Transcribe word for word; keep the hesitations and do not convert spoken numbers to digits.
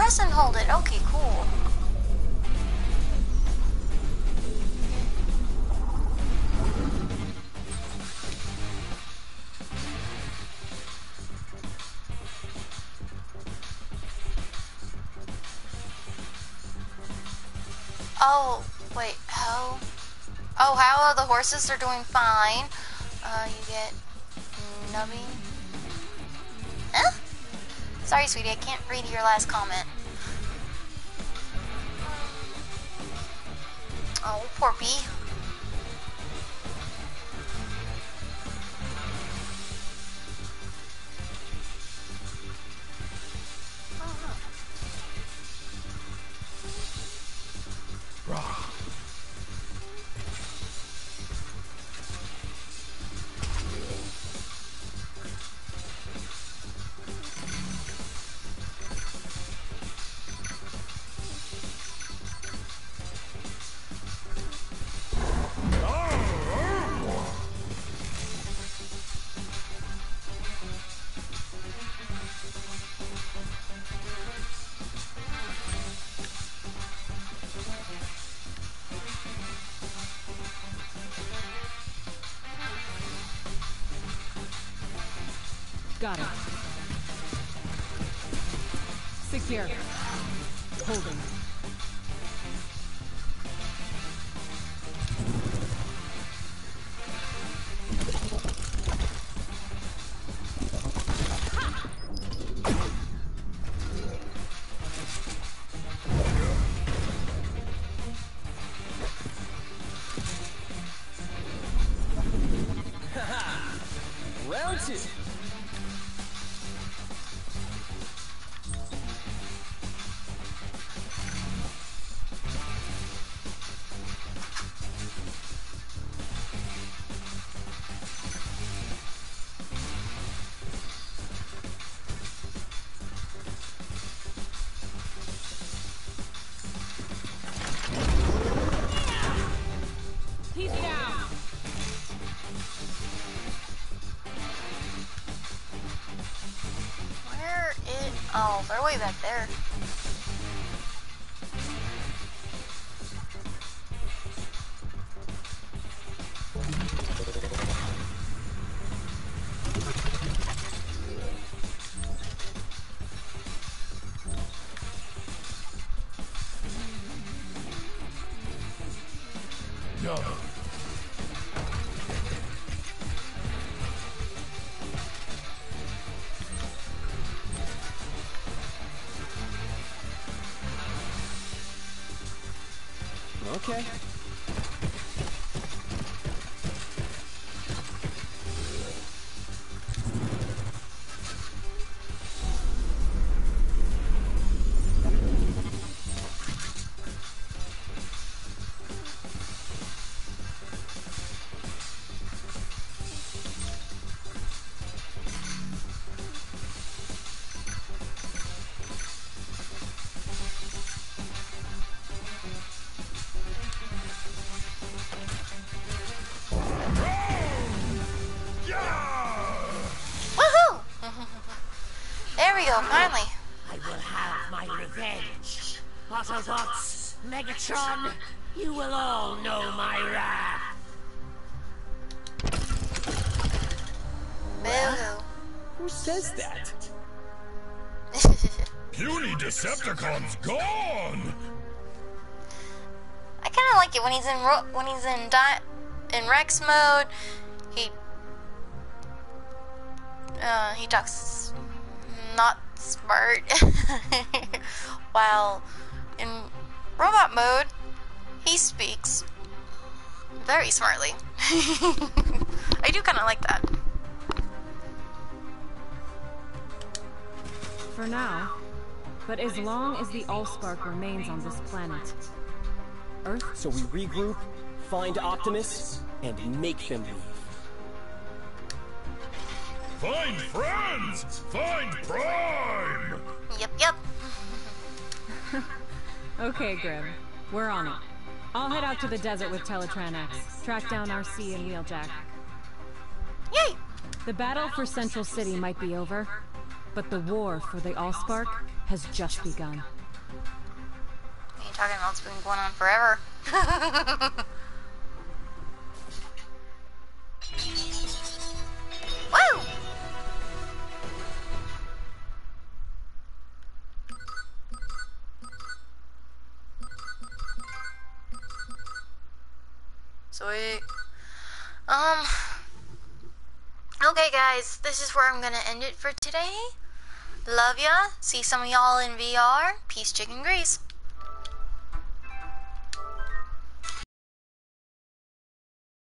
press and hold it. Okay, cool. Oh, wait, how? Oh, how are the horses? They're doing fine. Uh, you get nubbing. Huh? Sorry, sweetie, I can't read your last comment. Oh, poor bee. Got it. Six here. Holding. Round two. He's down. Where is... Oh, they're way back there. No. Okay. Woohoo! There we go, finally. I will have my revenge. Autobots, Megatron, you will all know my wrath. Boo-hoo. Who says that? Puny Decepticons gone! I kind of like it when he's in ro when he's in di in Rex mode. He uh, he talks not smart, while in robot mode he speaks very smartly. I do kind of like that. For now. But as long as the Allspark remains on this planet, Earth... So we regroup, find Optimus, and make them leave. Find friends! Find Prime! Yep, yep. Okay, Grim. We're on it. I'll head out to the desert with Teletran X, track down R C and Wheeljack. Yay! The battle for Central City might be over, but the war for the Allspark has just begun. What are you talking about? It's been going on forever. Woo! Sweet. Um, okay guys, this is where I'm gonna end it for today. Love ya. See some of y'all in V R. Peace, chicken grease.